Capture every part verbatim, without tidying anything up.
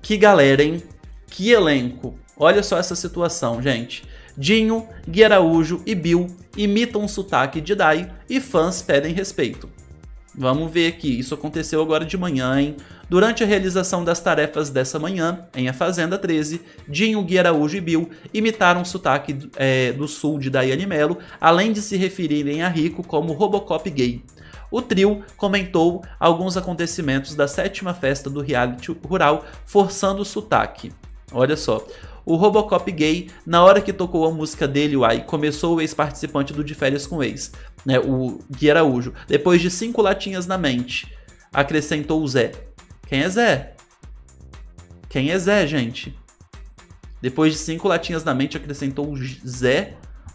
Que galera, hein? Que elenco. Olha só essa situação, gente. Dinho, Gui Araújo e Bill imitam o sotaque de Dai e fãs pedem respeito. Vamos ver aqui, isso aconteceu agora de manhã, hein? Durante a realização das tarefas dessa manhã, em A Fazenda treze, Dinho, Gui Araújo e Bill imitaram o sotaque é, do sul de Daiane Melo, além de se referirem a Rico como Robocop gay. O trio comentou alguns acontecimentos da sétima festa do reality rural, forçando o sotaque. Olha só. O Robocop gay, na hora que tocou a música dele, uai, começou o ex-participante do De Férias com Ex, né, o Gui Araújo. Depois de cinco latinhas na mente, acrescentou o Zé. Quem é Zé? Quem é Zé, gente? Depois de cinco latinhas na mente, acrescentou o Zé,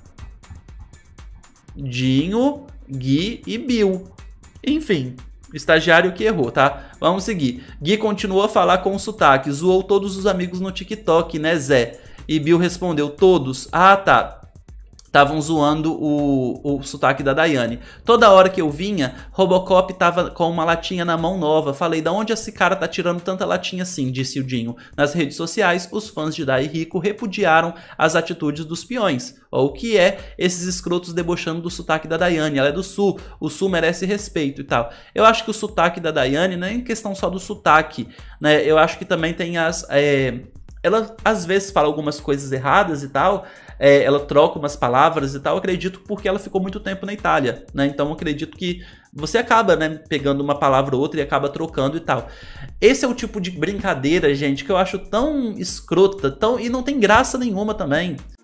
Dinho, Gui e Bill. Enfim, estagiário que errou, tá? Vamos seguir. Gui continuou a falar com o sotaque, zoou todos os amigos no TikTok, né, Zé? E Bill respondeu, todos? Ah, tá. Estavam zoando o, o sotaque da Daiane. Toda hora que eu vinha, Robocop tava com uma latinha na mão nova. Falei, da onde esse cara tá tirando tanta latinha assim? Disse o Dinho. Nas redes sociais, os fãs de Dai e Rico repudiaram as atitudes dos peões. Ou o que é esses escrotos debochando do sotaque da Daiane. Ela é do Sul, o Sul merece respeito e tal. Eu acho que o sotaque da Daiane não é em questão só do sotaque, né? Eu acho que também tem as... É... Ela às vezes fala algumas coisas erradas e tal... É, ela troca umas palavras e tal, acredito porque ela ficou muito tempo na Itália, né? Então acredito que você acaba, né, pegando uma palavra ou outra e acaba trocando e tal. Esse é o tipo de brincadeira, gente, que eu acho tão escrota, tão... e não tem graça nenhuma também.